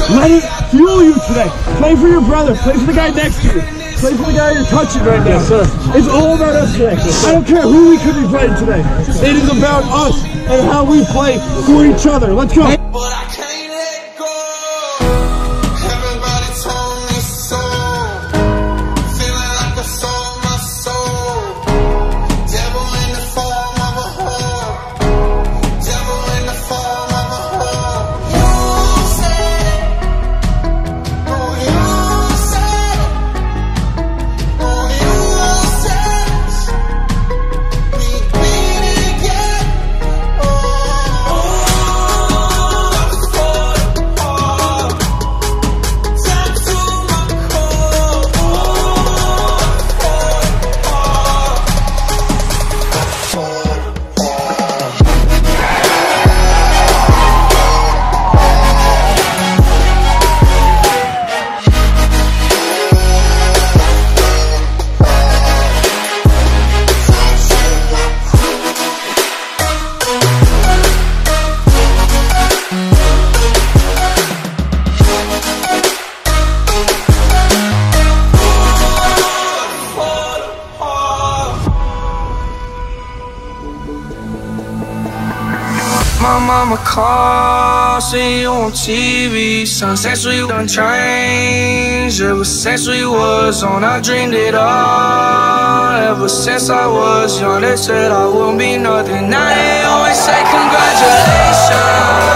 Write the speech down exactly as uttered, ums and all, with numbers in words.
Let it fuel you today. Play for your brother. Play for the guy next to you. Play for the guy you're touching right now. Yes, sir. It's all about us today. I don't care who we could be playing today. It is about us and how we play for each other. Let's go. But I can't let go. Everybody told me so. Feeling like I sold my soul. Devil in the form of a whore. Devil in the form of a whore. You said, oh you said, oh you said, we'd be together. My mama called, see you on T V. Some sexually done changed. Ever since we was on, I dreamed it all. Ever since I was young, they said I wouldn't be nothing. Now they always say congratulations.